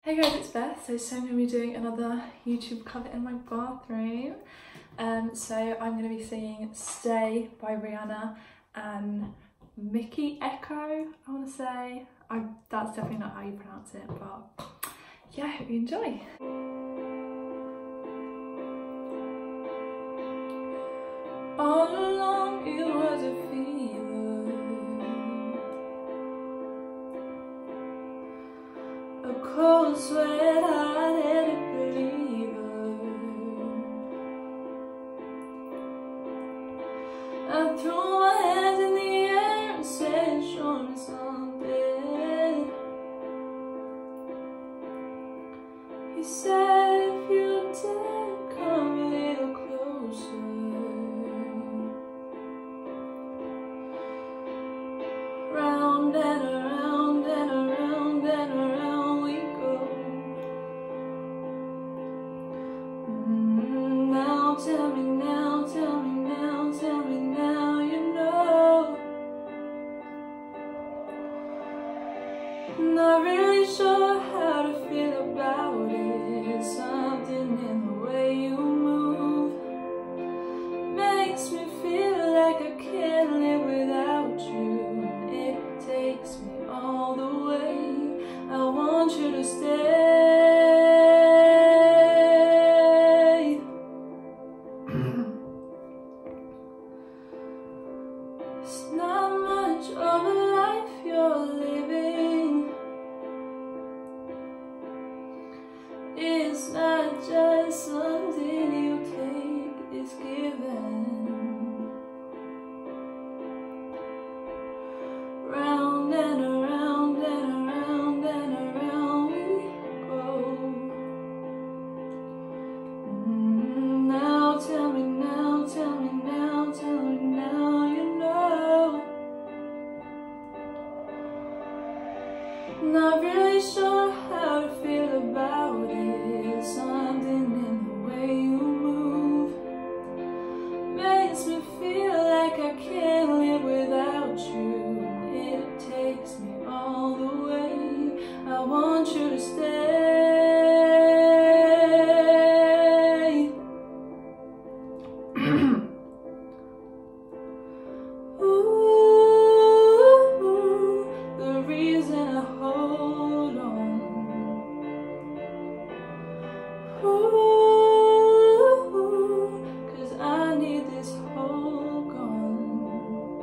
Hey guys, it's Beth. So I'm going to be doing another YouTube cover in my bathroom. So I'm going to be singing Stay by Rihanna and Mickey Echo, I want to say. That's definitely not how you pronounce it, but yeah, I hope you enjoy. All along it was a fever, a cold sweat, I didn't believe her. I threw my hands in the air and said, show me something. He said, if you dare, come a little closer. Round and around and around and around we go. Now tell me now, tell me now, tell me now you know. Not really sure how to feel about it. Something in the way you move makes me feel like I can't live without you. It takes me all the way. I want you to stay. It's not much of a life you're living. It's not just something you take, it's given. Round and around and around and around we go. Now tell me now, tell me now, tell me now you know. Not really sure how to feel about it. Something in the way you move makes me feel like I can't live without you. It takes me all the way. I want you to stay. Ooh, the reason I hold on. Ooh, 'cause I need this whole gone.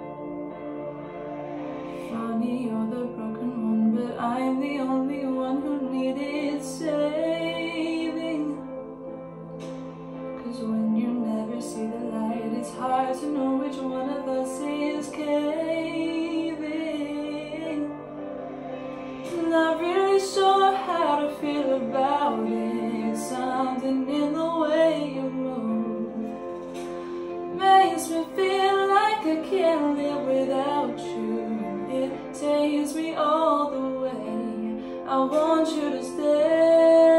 Funny, you're the broken one, but I'm the only one who needed saving. 'Cause when you never see the light, it's hard to know which one of us is caving. Not really sure how to feel about it. Something in the way you move makes me feel like I can't live without you. It takes me all the way. I want you to stay.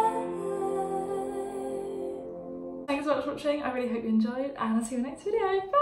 Thanks so much for watching. I really hope you enjoyed, and I'll see you in the next video. Bye!